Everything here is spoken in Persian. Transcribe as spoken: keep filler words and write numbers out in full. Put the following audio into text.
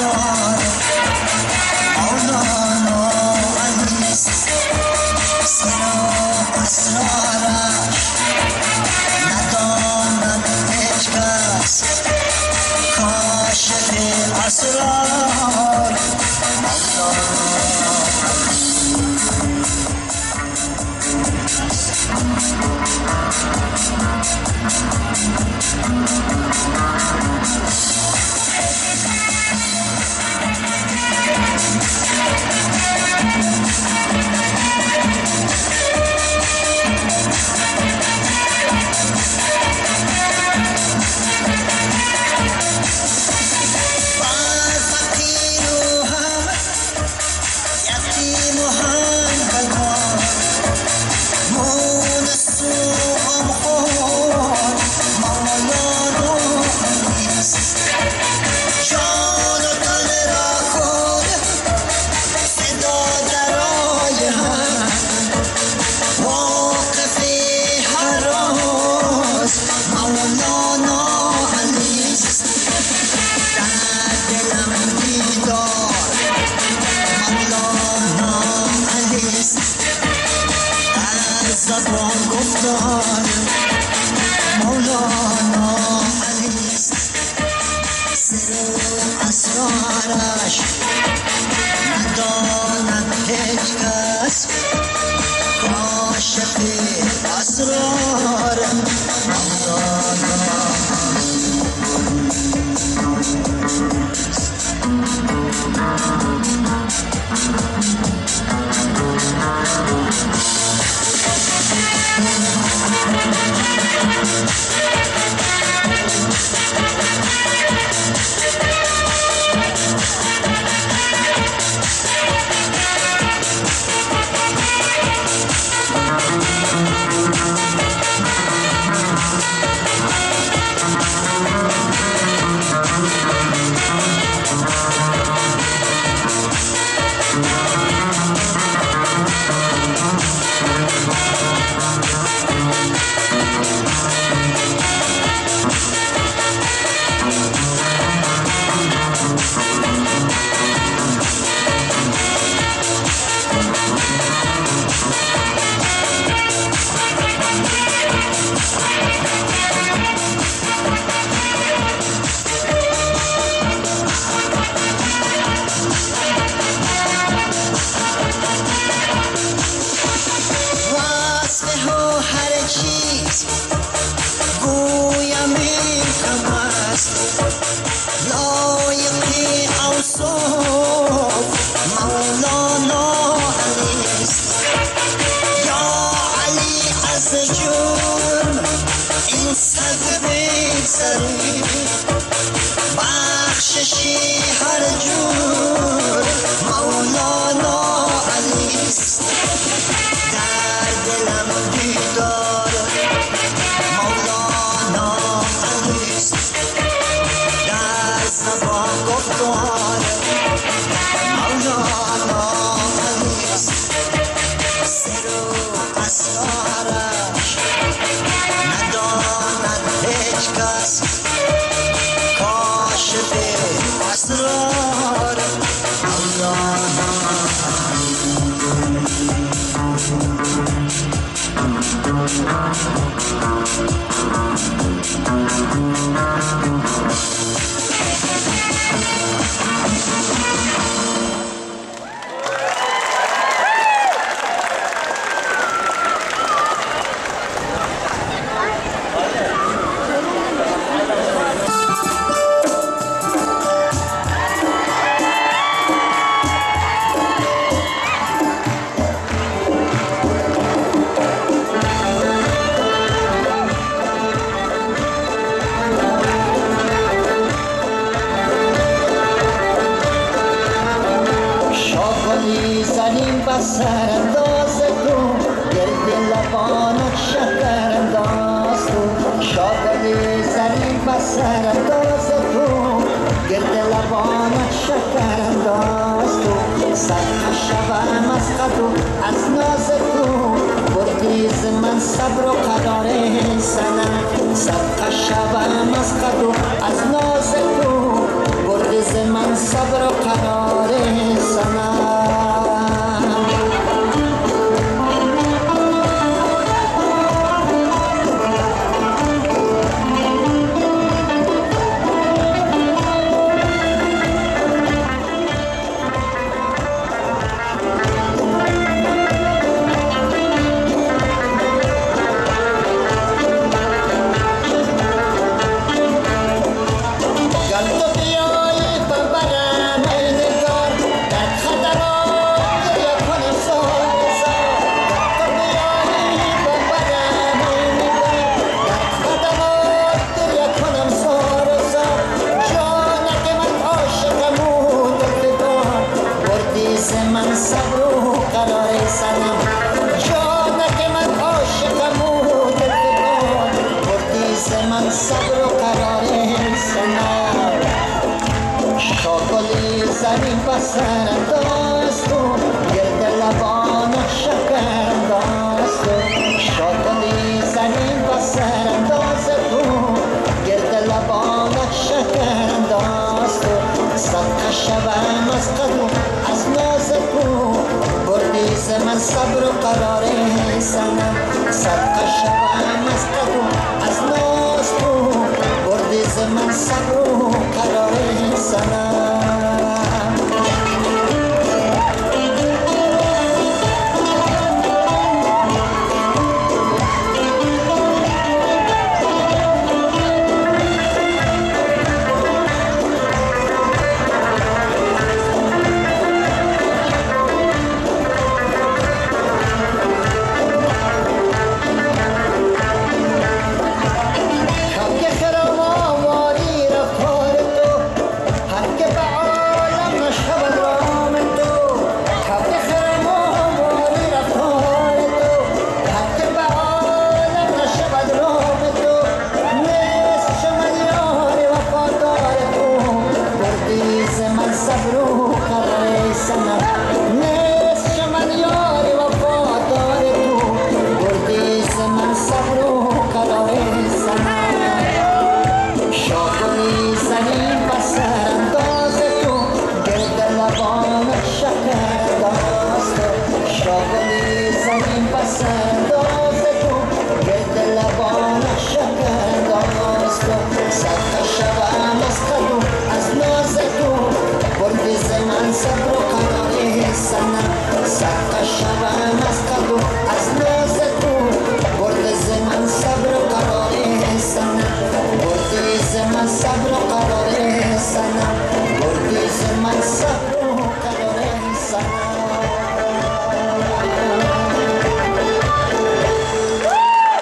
گفتار مولانا علیست سر و اسرارش نداند هیچ کس کاشف اسرار زبان گفتار مولانا علیست سر و اسرارش نداند هیچ کس کاشف اسرار مولانا گویم این هم است لایقی اوصاف مولانا علیست یا علی از جرم این صد بی‌سری بخششی هر جور مولانا علیست در دلم بیدار مولانا علیست در زبان گفتار مولانا علیست سر و اسرارش نداند هیچ کس کاشف اسرار مولانا سرانداز تو گرد لبانت شکر انداز تو شاگلی زنی بس سرانداز تو گرد لبانت شکر انداز تو صد شبم از قدو از ناز تو بردیز من صبر و قرار سنم صد شبم از قدو از ناز تو بردیز پردیس من صبر و قرار سنم من صبر و قرار سنم جانک من عاشقم و دلفگان پردیس من صبر و قرار سنم شاکلی زمین بسر انداست و گرد لبان شکر انداست شاکلی زمین بسر انداست و گرد لبان شکر انداست صدقه شوم از قدو از ناز تو پردیس من صبر و قرار سنم صدقه شوم از قدو از ناز تو پردیس من صبر و قرار سنم صبر و قرار سنم صدقه شوم از قدو از